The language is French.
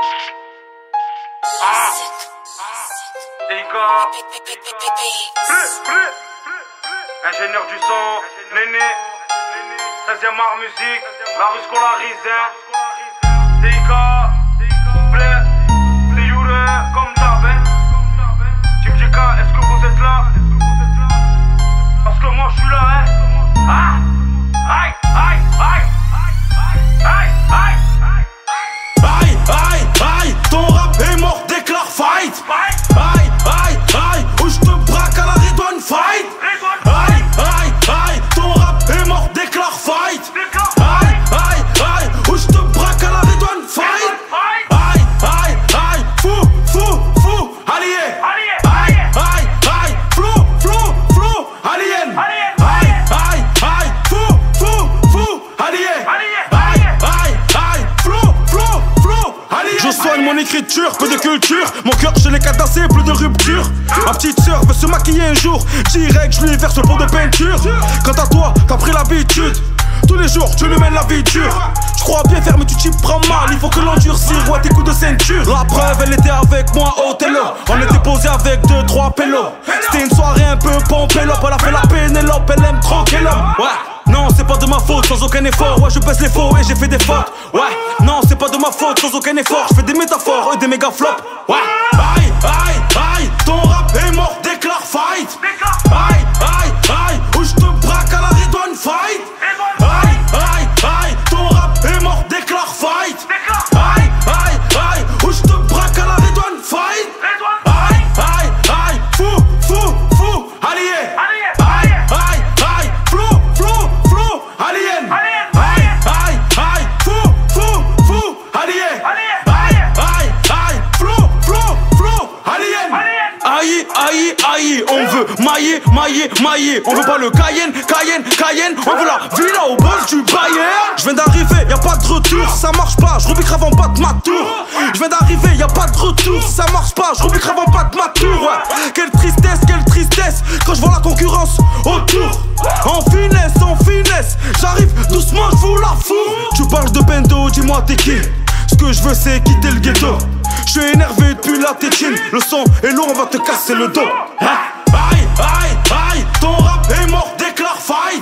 Ingénieur du son, Néné, 13e art musique, la rue scolarisée. DK, Play, Yure, comme d'hab. Team JK, est-ce que vous êtes là? Parce que moi je suis là, hein. Ah, aïe, aïe, aïe, aïe, aïe, aïe, aïe, aïe, ton rap est mort, déclare fight. Aïe, aïe, aïe, où je te braque à la Redouane fight. Aïe, aïe, aïe, ton rap est mort, déclare fight. Aïe, aïe, aïe, où je te braque à la Redouane fight. Aïe, aïe, aïe, fou, fou, fou, allié. Aïe, aïe, aïe, flou, flou, flou, alien. Aïe, aïe, aïe, fou, fou, fou, allié. Aïe, aïe, aïe, flou, flou, flou, allié. Je soigne mon écriture, peu de culture. Mon cœur chez les cadenassés, plus de rupture. Ma petite sœur veut se maquiller un jour. Direct, je lui verse le pot de peinture. Quant à toi, t'as pris l'habitude. Tous les jours, tu lui mènes la vie dure. Je crois bien faire, mais tu t'y prends mal. Il faut que l'endurcir, ouais, tes coups de ceinture. La preuve, elle était avec moi au Tello. On était posé avec 2-3 pélos. C'était une soirée un peu pompélope. Elle a fait la Pénélope, elle aime tranquille l'homme. Ouais, non, c'est pas de ma faute, sans aucun effort. Ouais, je baisse les faux et j'ai fait des fautes. Ouais, non, c'est pas de ma faute, sans aucun effort. Je fais des métaphores et des méga flops. Ouais, aïe, aïe, aïe, ton rap est mort, déclare fight. Aïe, aïe, aïe, où je te braque à la Redouane fight. Aïe, aïe, aïe, ton rap est mort, déclare fight. Aïe, aïe, aïe, où je te braque à la Redouane fight. Aïe, aïe, aïe, fou, fou, fou, allié. Aïe, aïe, aïe, flou, flou, flou, alien. Aïe, aïe, aïe, fou, fou, fou, allié. Aïe, aïe, aïe, flou, flou, flou, alien. Aïe, aïe, aïe, on veut mailler, mailler, mailler. On veut pas le Cayenne, Cayenne, Cayenne. On veut la villa au boss du Bayern. Je viens d'arriver, y'a pas de retour. Ça marche pas, je repique avant pas de ma tour. Je viens d'arriver, y'a pas de retour. Ça marche pas, je repique avant pas de ma tour. Ouais. Quelle tristesse quand je vois la concurrence autour. En finesse, j'arrive doucement, je vous la fous. Tu parles de bendo, dis-moi t'es qui? Ce que je veux c'est quitter le ghetto. Je suis énervé depuis la tétine. Le son est lourd, on va te casser le dos. Aïe, aïe, aïe, ton rap est mort, déclare fight.